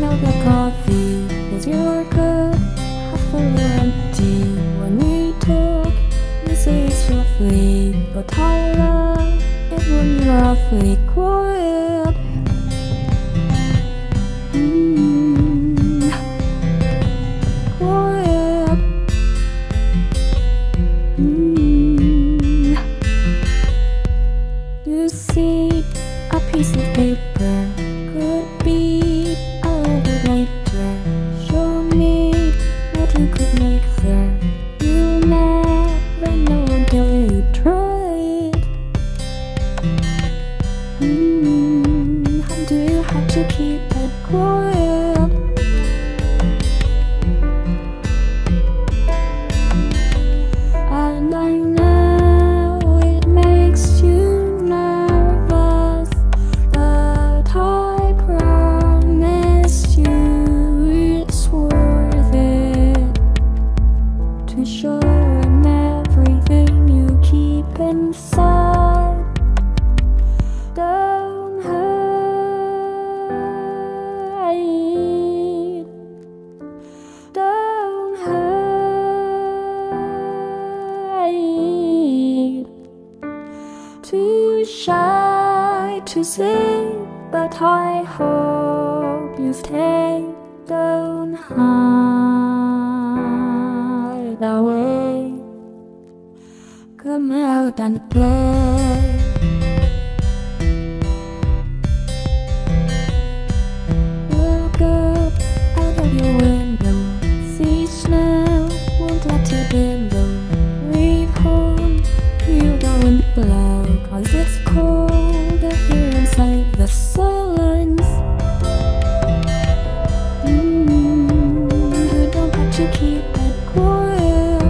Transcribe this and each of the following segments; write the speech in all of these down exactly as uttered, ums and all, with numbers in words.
smell the coffee. Is your cup half full or empty? When we talk, you say it softly, but I love it when you're awfully quiet. Mm, quiet. Mm. You see, a piece of paper could be a little later. Show me what you could make there. You never know until you try it. Mm, how do you have to keep it quiet? And I know it makes you nervous, but I promise you it's worth it to show him everything you keep inside. Don't hide. Don't hide. Too shy to say, but I hope you stay. Don't hide away. Come out and play. Look up out of your window. See snow, won't let it below. Leave home, feel the wind blow. Cause it's colder here inside the silence. Mm, you don't have to keep it quiet.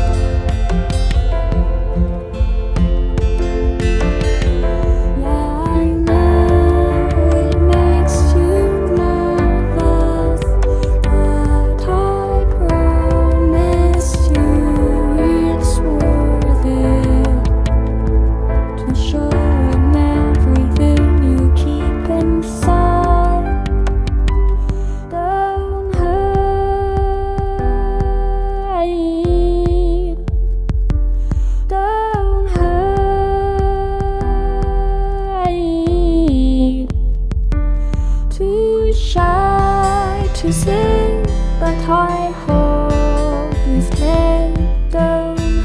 Yeah, I know it makes you nervous, but I promise you it's worth it to show him everything you keep inside. Don't hide. Don't hide. Too shy to say, but I hope you stay. Don't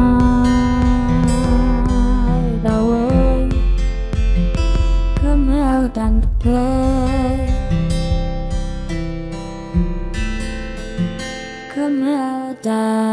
hide away. Come out and play. Come out and